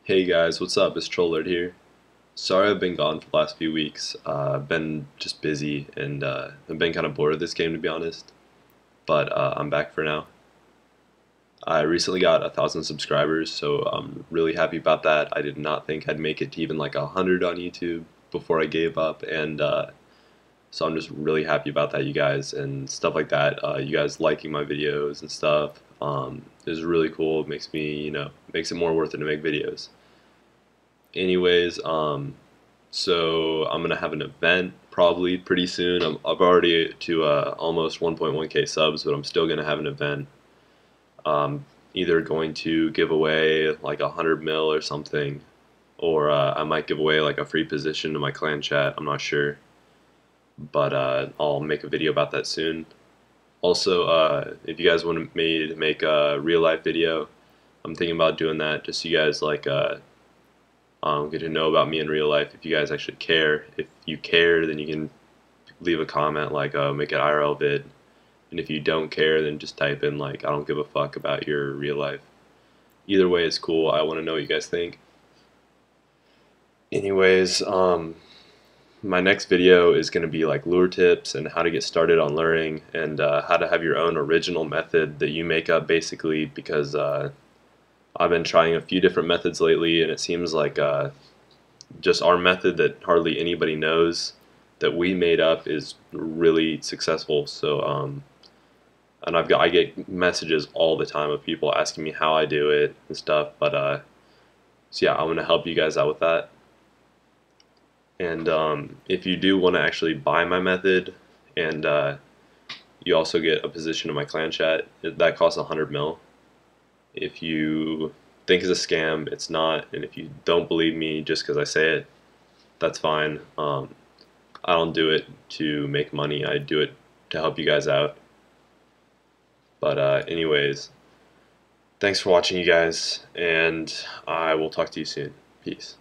Hey guys, what's up? It's Trollard here. Sorry I've been gone for the last few weeks. I've been just busy and I've been kind of bored of this game to be honest. But I'm back for now. I recently got 1,000 subscribers, so I'm really happy about that. I did not think I'd make it to even like 100 on YouTube before I gave up, and so I'm just really happy about that, you guys, and stuff like that. You guys liking my videos and stuff is really cool. It makes me, makes it more worth it to make videos. Anyways, so I'm gonna have an event probably pretty soon. I've already to almost 1.1k subs, but I'm still gonna have an event. Either going to give away like 100 mil or something, or I might give away like a free position to my clan chat. I'm not sure, but I'll make a video about that soon. Also, if you guys want me to make a real life video, I'm thinking about doing that just so you guys like get to know about me in real life. If you guys actually care, if you care, then you can leave a comment like make an IRL vid, and if you don't care, then just type in like I don't give a fuck about your real life. Either way is cool. I want to know what you guys think. Anyways, my next video is going to be like lure tips and how to get started on luring, and how to have your own original method that you make up basically, because I've been trying a few different methods lately, and it seems like just our method that hardly anybody knows that we made up is really successful. So and I get messages all the time of people asking me how I do it and stuff, but so yeah, I'm gonna help you guys out with that. And if you do want to actually buy my method, and you also get a position in my clan chat, that costs 100 mil. If you think it's a scam, it's not, and if you don't believe me just because I say it, that's fine. I don't do it to make money, I do it to help you guys out. But anyways, thanks for watching, you guys, and I will talk to you soon. Peace.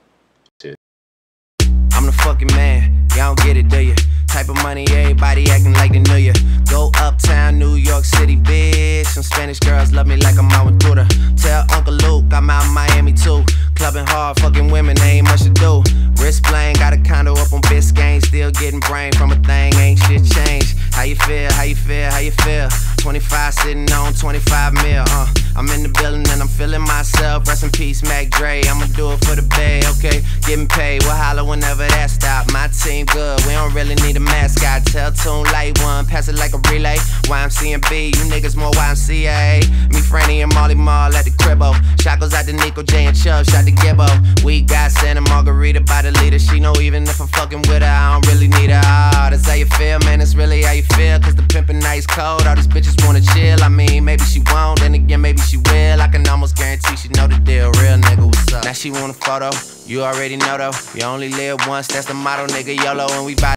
I'm the fucking man, y'all don't get it, do you? Type of money, everybody acting like they knew you. Go uptown, New York City, bitch. Some Spanish girls love me like I'm out with Duda. Tell Uncle Luke I'm out in Miami too. Clubbing hard, fucking women, ain't much to do. Wrist playing, got a condo up on Biscayne. Still getting brain from a thing, ain't shit changed. How you feel, how you feel, how you feel? 25 sitting on 25 mil, I'm in the building and I'm feeling myself. Rest in peace, Mac Dre, I'ma do it for the bay, okay? Getting paid, we'll holler whenever that stop. My team good, we don't really need a mascot. Tell Tune Light One, pass it like a relay. YMCMB, you niggas more YMCA. Me, Franny, and Molly Mall at the cribbo. Shot goes out to Nico, J, and Chubb, shot to Gibbo. We got Santa Margarita by the leader. She know even if I'm fucking with her, I don't really need her. Oh, that's how you feel, man, that's really how you feel. Cause the pimpin' nice cold, all these bitches wanna chill. I mean, maybe she won't, then again, maybe she will. I can almost guarantee she know the deal. Real nigga, what's up? Now she want a photo, you already know though. You only live once, that's the motto, nigga, YOLO, and we bout